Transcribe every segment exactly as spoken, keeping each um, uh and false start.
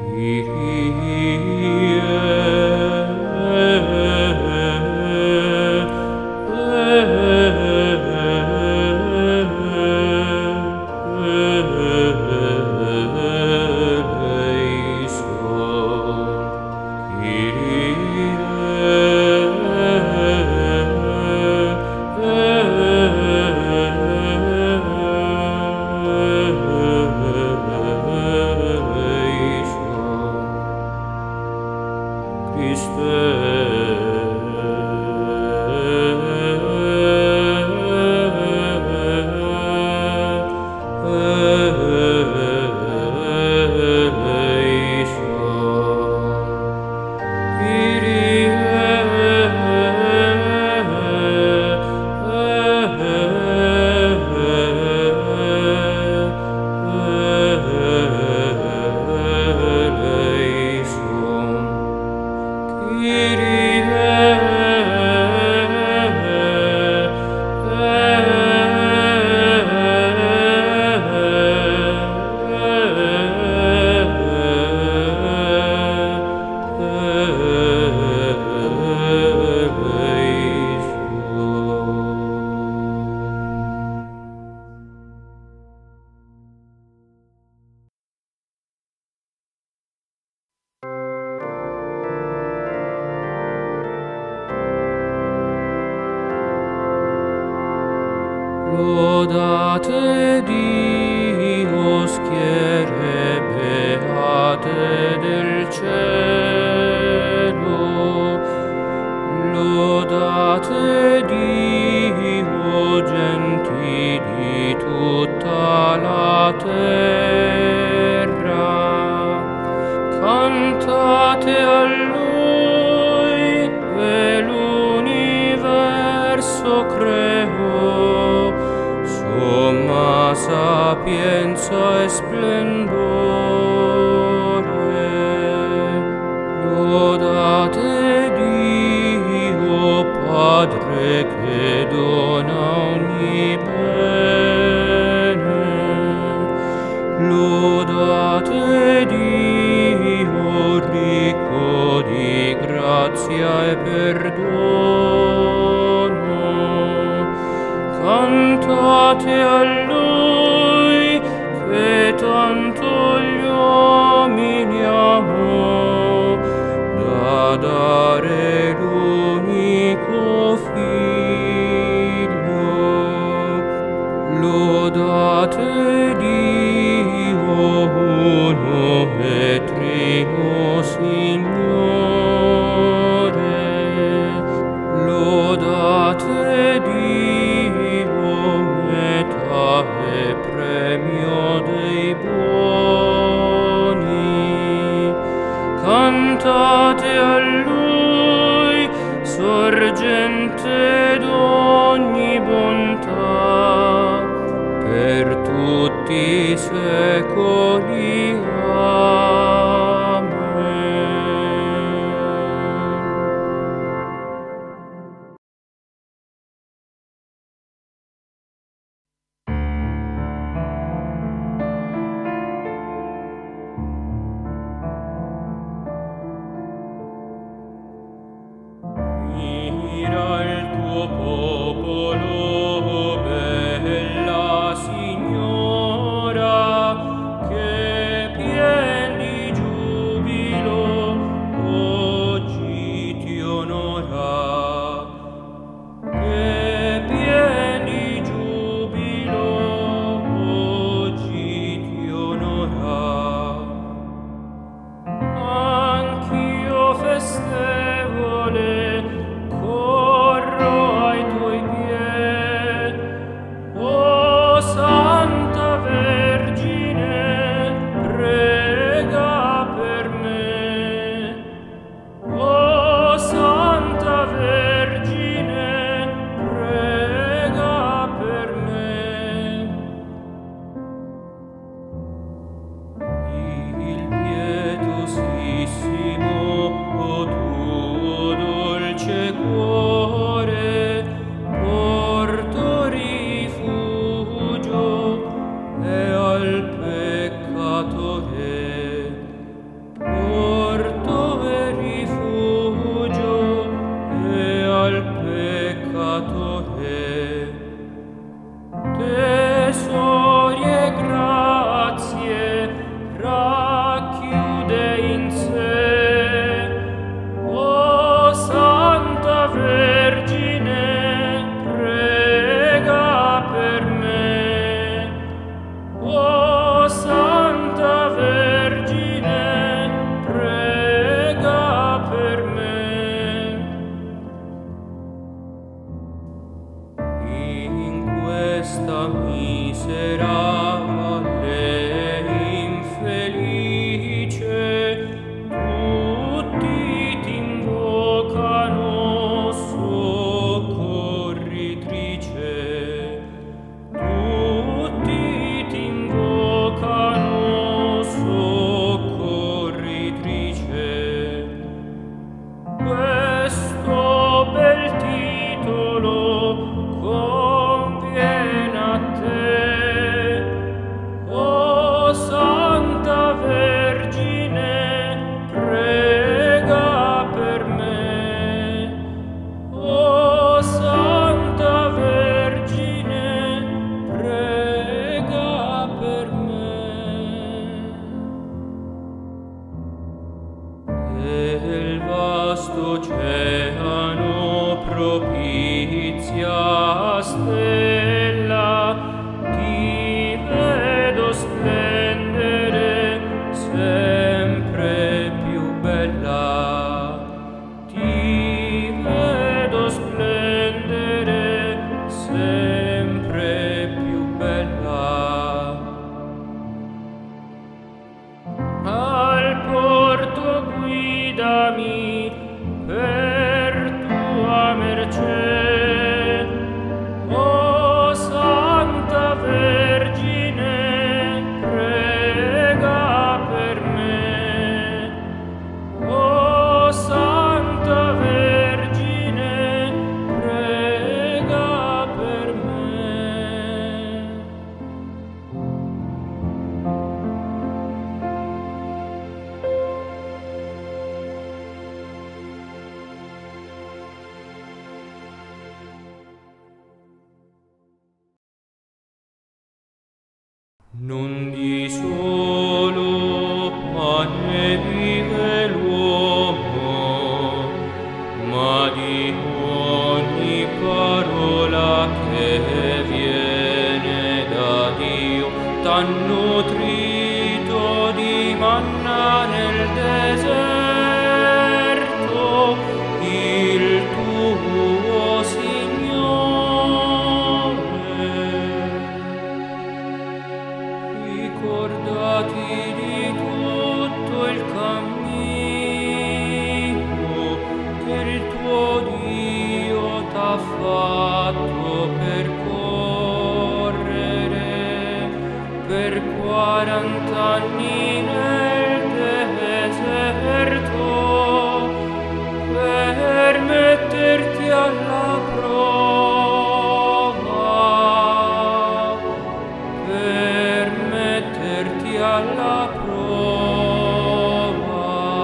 Lodate Dio, schiere beate del cielo, lodate Dio, genti di tutta la terra, cantate a Lui e l'universo creò. Somma sapienza e splendore, lodate Dio Padre che dona ogni bene, lodate Dio ricco di grazia e perdono. Cantate a Lui che tanto gli uomini amò, da dare l'unico Figlio. Lodate Dio uno e trino Signore, lodate Dio meta e premio dei buoni. Cantate a Lui, sorgente d'ogni bontà, per tutti i secoli. Amen. vasto oceano propizia stella, ti vedo splendere sempre più bella, ti vedo splendere sempre più bella. Al porto guidami per tua mercé, o Santa Vergine, prega per me. O Santa Vergine, prega per me. Non di solo pane vive l'uomo, ma di ogni parola che viene da Dio. T'han nutrito di manna nel deserto il tuo Signore. Ricordati di tutto il cammino che il tuo Dio t'ha fatto percorrere per quarant'anni nel deserto, per metterti alla prova, per metterti alla prova.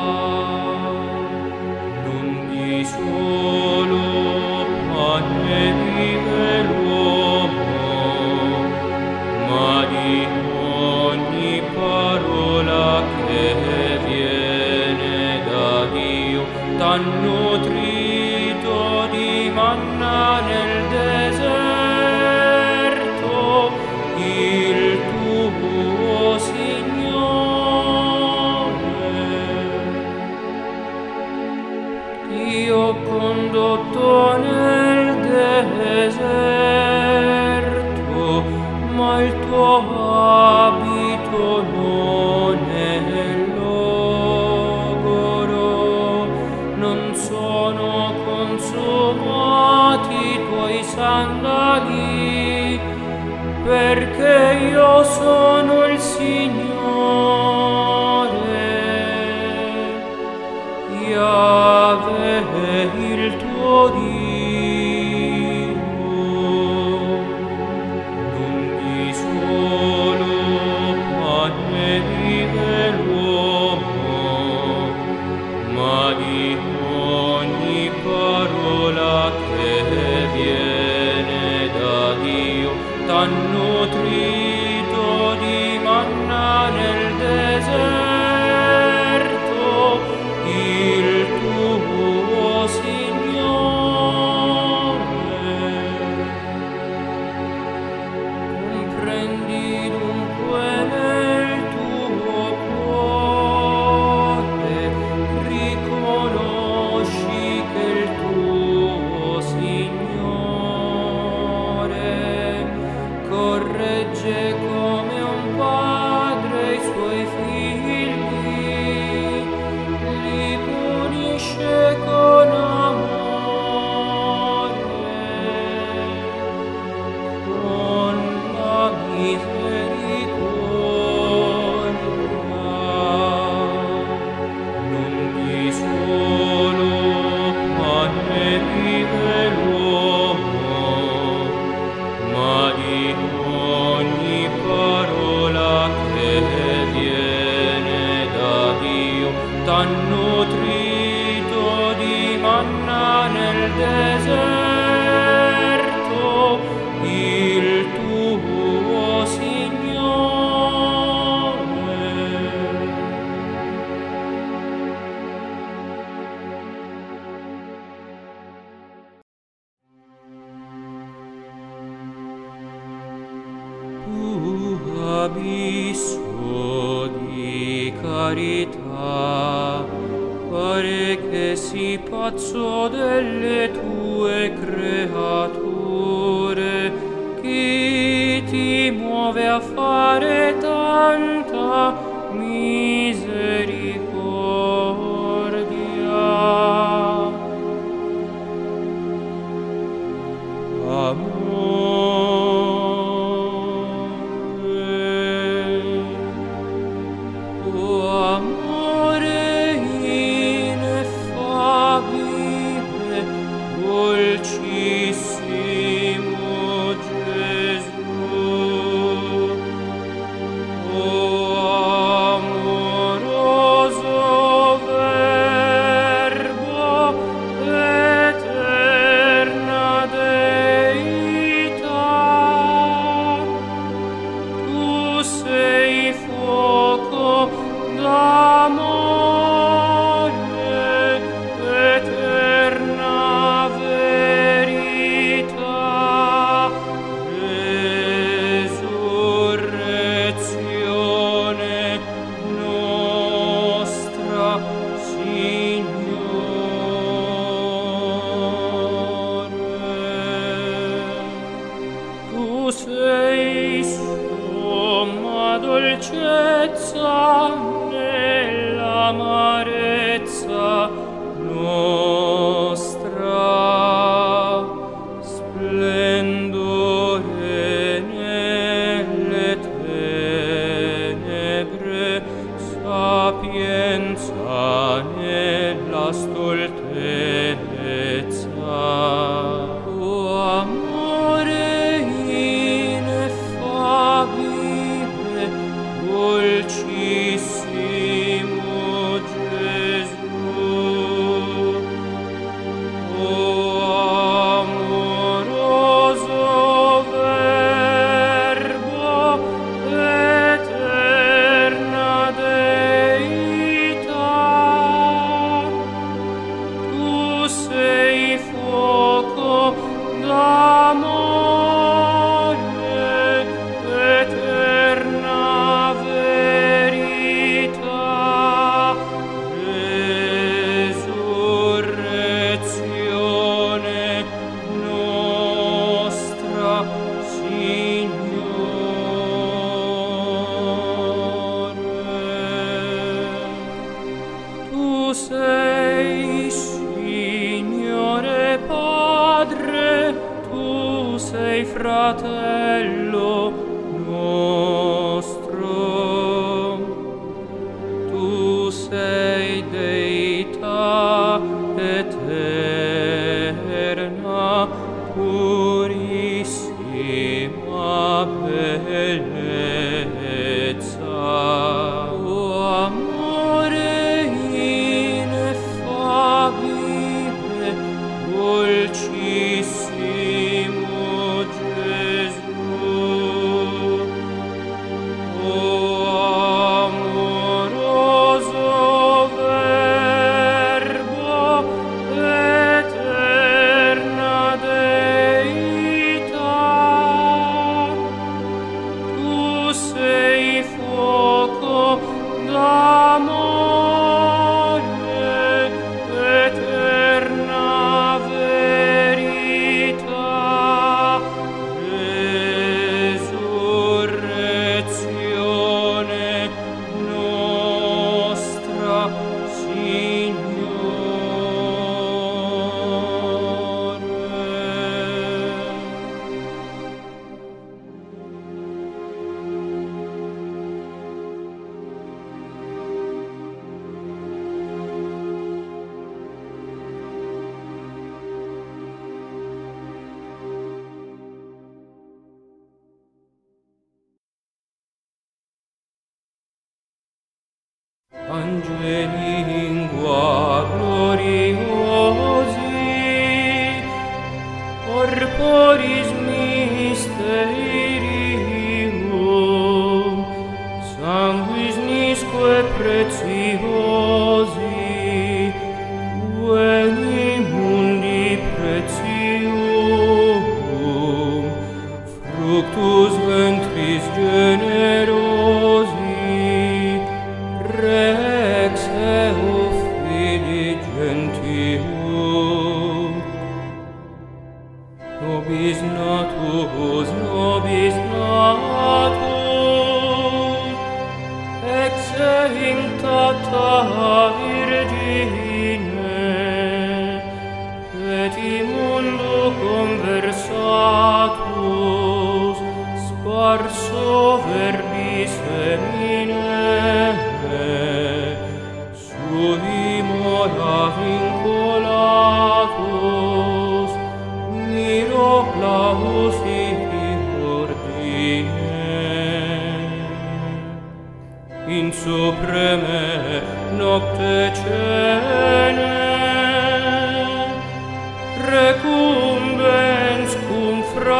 Non di solo pane vive l'uomo, ma di ogni parola che viene da Dio. T'han nutrito di manna nel deserto il tuo Signore. Ti ho condotto nel deserto, ma il tuo abito non è logoro, non sono consumati i tuoi sandali, perché io sono il Signore, Yahweh, il tuo Dio. Non di solo pane vive l'uomo, ma di ogni parola che viene da Dio. T'han nutrito di manna nel deserto il tuo Signore. Comprendi dunque nel tuo cuore, riconosci che il tuo Signore corregge come un padre i suoi figli, li punisce con amore, con la misericordia. Non di solo pane vive l'uomo, ma di ogni parola che viene da Dio. T'han nutrito di manna nel deserto il tuo Signore. verità. Pare che si pazzo delle tue creature, chi ti muove a fare tanta misericordia. Fratello nostro, tu sei Deità eterna, purissima bellezza, o amore ineffabile, dolcissimo Angeli lingua gloriosi, corporis mysterium, sanguis nisque preciosi, veni mundi pretium, fructus ventris generosi, Rex seu Filii gentium. Nobis natus, nobis natus, ex intacta Virgine, et in mundo conversatus, sparso verbis semine, sui mora vinculatus, miro claus ibi ordine. In supreme nocte cene, recumbens cum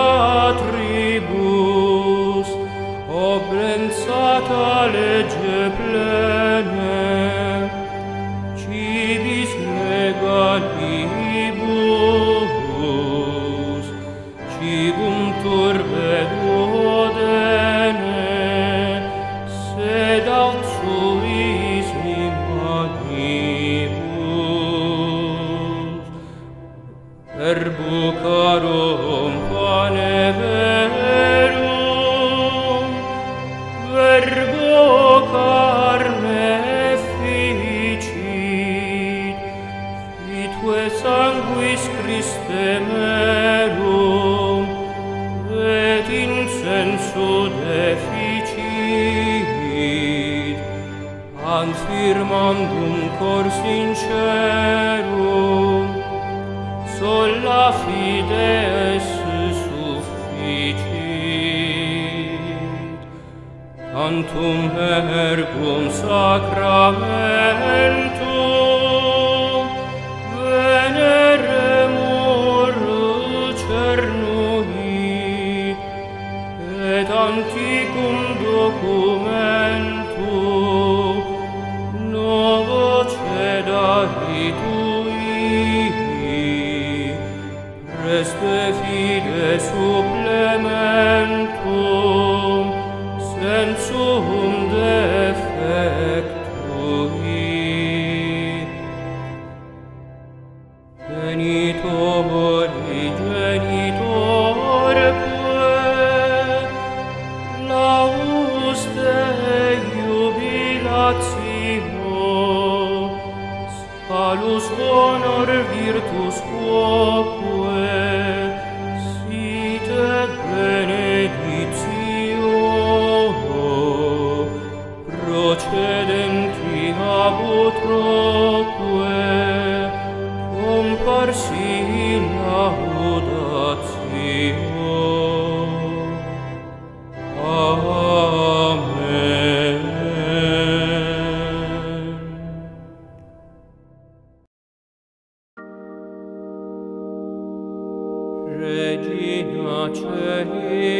fratribus, oblensata legge plene, cibis legalibus, cibum turbe duodene, sed aut suis imanibus. Verbo carum pane verum, verbo carne ficit, vitue sanguis Christe merum, et in sensu deficit, confirmandum cor sincerum, sola fides sufficit. Tantum ergum sacramentum veneremur cernui, et antiquum documentum novo cedari tui, preste fide supplementum sensum defectui. Genitori genitorque, laus Dei jubilatio, salus honor virtus quoque, site benedictio, procedenti ab utroque, comparsi in laudatio. Amen. Regina Celi,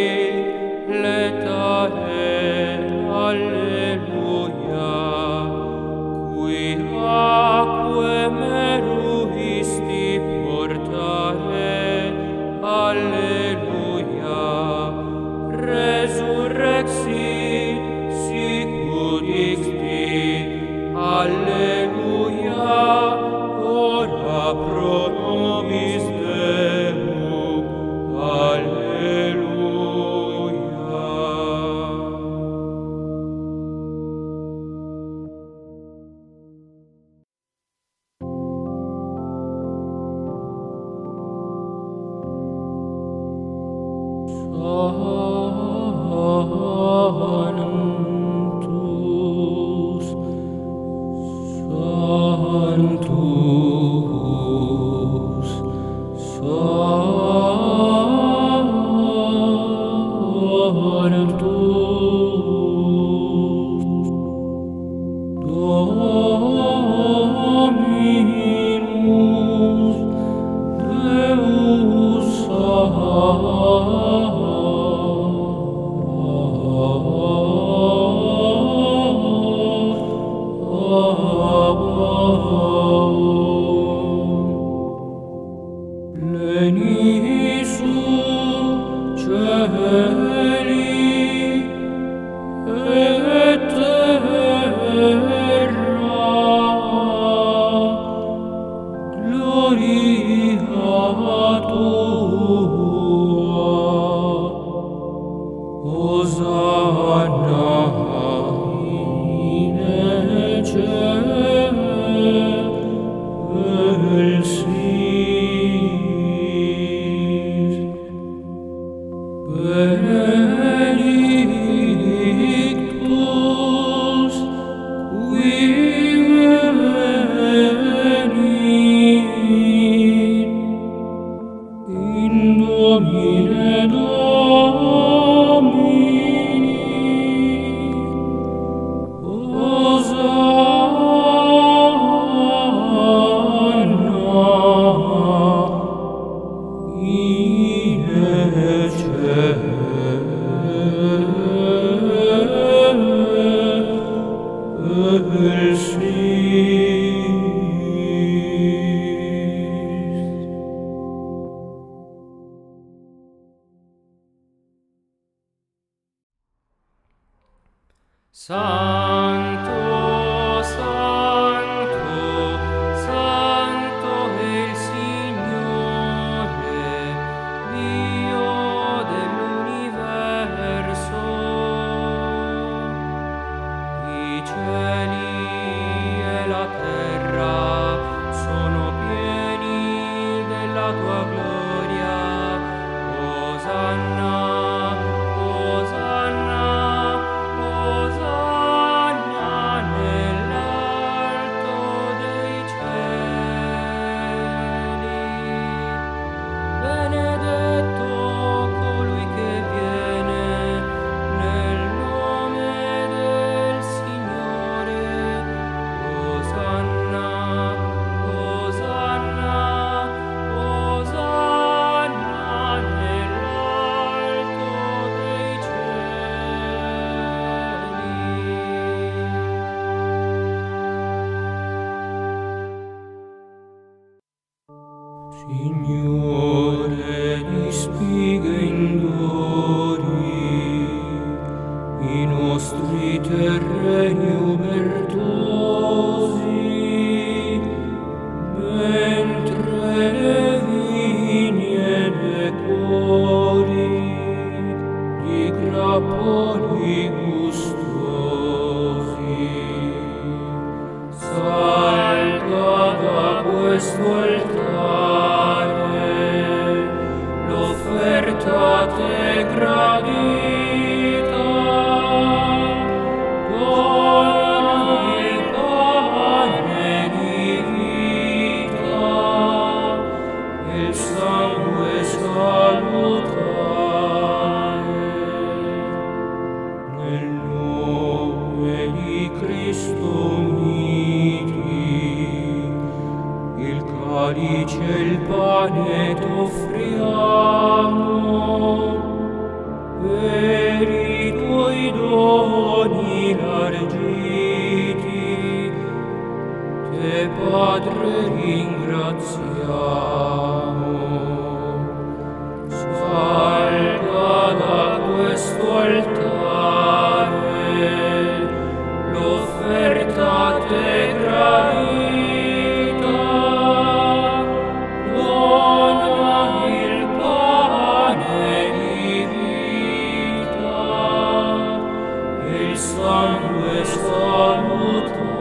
letare, alleluia, qui aquae meruisti portare, alleluia, resurrexit, sicut dixit, alleluia, ora pro nobis Deum, alleluia. Sanctus, Sanctus, Sanctus, Dominus, Deus Leni su cieli et terra Santo, Santo, Santo è il Signore, Dio dell'universo. I cieli e la terra sono pieni della tua gloria. Osanna, Osanna, Osanna nell'alto dei cieli. Benedetto colui che viene nel nome del Signore. Osanna, Osanna, Osanna nell'alto dei cieli. Signore di spighe indori, i nostri terreni ubertosi, mentre le vigne decori di grappoli gustosi. Salga da questo altare l'offerta te gradita, dona il pane di vita, il sangue salutare. Nel nome di Cristo uniti, il calice e il pane t'offriamo, per i tuoi doni largiti, te Padre ringraziamo. Salga da questo altare l'offerta te gradita, dona il pane di vita, il sangue salutare.